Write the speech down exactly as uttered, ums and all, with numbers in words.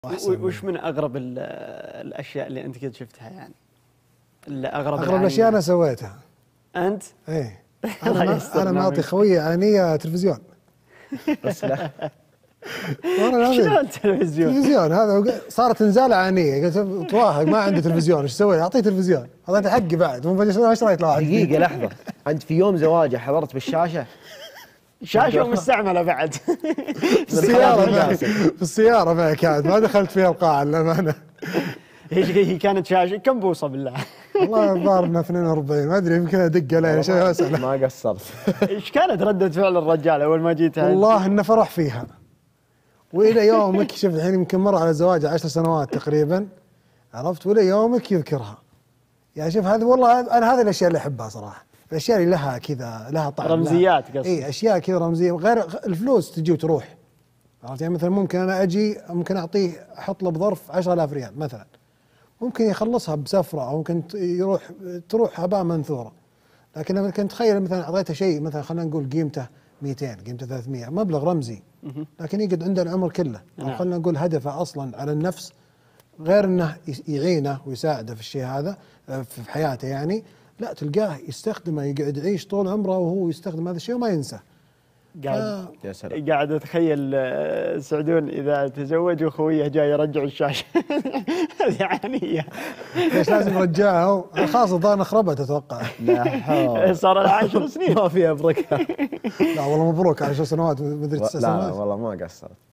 وش من اغرب الاشياء اللي انت قد شفتها يعني؟ اللي اغرب اغرب الاشياء انا سويتها. انت؟ ايه انا ما انا معطي خويه عينيه تلفزيون. بس لا شلون تلفزيون؟ تلفزيون هذا صارت نزاله عينيه، قلت تواهق ما عنده تلفزيون ايش سوي؟ اعطيه تلفزيون، هذا حقي بعد مو ايش رايك؟ دقيقه لحظه، انت في يوم زواجه حضرت بالشاشه؟ شاشه مستعمله بعد في السياره في السياره معي كانت ما دخلت فيها القاعه للامانه. هي كانت شاشه كم بوصه بالله؟ والله الظاهر انها اثنين وأربعين ما ادري يمكن ادق عليه شيء اساله. ما قصرت. ايش كانت رده فعل الرجال اول ما جيت؟ والله انه فرح فيها والى يومك. شوف الحين يمكن مر على زواجه عشر سنوات تقريبا، عرفت؟ والى يومك يذكرها. يعني شوف هذا والله انا هذه الاشياء اللي احبها صراحه، الاشياء اللي لها كذا لها طعم، رمزيات قصدي. اي اشياء كذا رمزيه غير الفلوس تجي وتروح، عرفت؟ يعني مثلا ممكن انا اجي ممكن اعطيه احط له بظرف عشرة آلاف ريال مثلا، ممكن يخلصها بسفره او ممكن يروح تروح هباء منثوره. لكن لما كنت تخيل مثلا اعطيته شيء مثلا خلينا نقول قيمته مئتين قيمته ثلاثمئة، مبلغ رمزي لكن يقعد عنده العمر كله، او خلينا نقول هدفه اصلا على النفس غير انه يعينه ويساعده في الشيء هذا في حياته يعني، لا تلقاه يستخدمه يقعد يعيش طول عمره وهو يستخدم هذا الشيء وما ينسى. قاعد يا سلام. قاعد اتخيل سعدون اذا تزوج واخويه جاي يرجع الشاشه. هذه عنيه. ليش لازم يرجعها؟ خلاص الظاهر خربت اتوقع. لا حول. صار لها عشر سنين ما فيها بركه. لا والله مبروك، عشر سنوات مدري تسع سنوات. لا والله ما قصرت.